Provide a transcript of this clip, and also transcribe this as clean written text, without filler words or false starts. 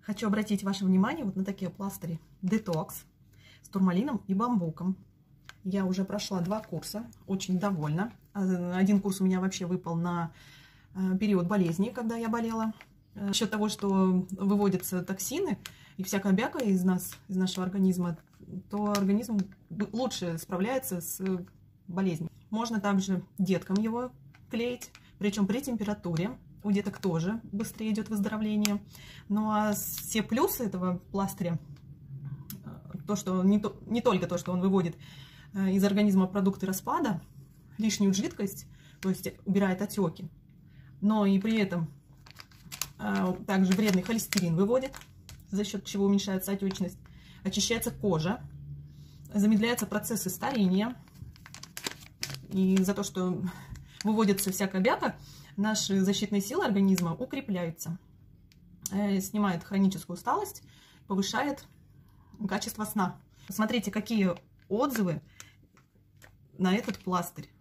Хочу обратить ваше внимание вот на такие пластыри детокс с турмалином и бамбуком. Я уже прошла 2 курса, очень довольна. Один курс у меня вообще выпал на период болезни, когда я болела. За счет того, что выводятся токсины и всякая бяка из нашего организма, то организм лучше справляется с болезнью. Можно также деткам его клеить, причем при температуре. У деток тоже быстрее идет выздоровление. Ну а все плюсы этого пластыря, то, что не только то, что он выводит из организма продукты распада, лишнюю жидкость, то есть убирает отеки, но и при этом также вредный холестерин выводит, за счет чего уменьшается отечность, очищается кожа, замедляются процессы старения. И за то, что выводится всякая бяка, наши защитные силы организма укрепляются, снимает хроническую усталость, повышает качество сна. Посмотрите, какие отзывы на этот пластырь.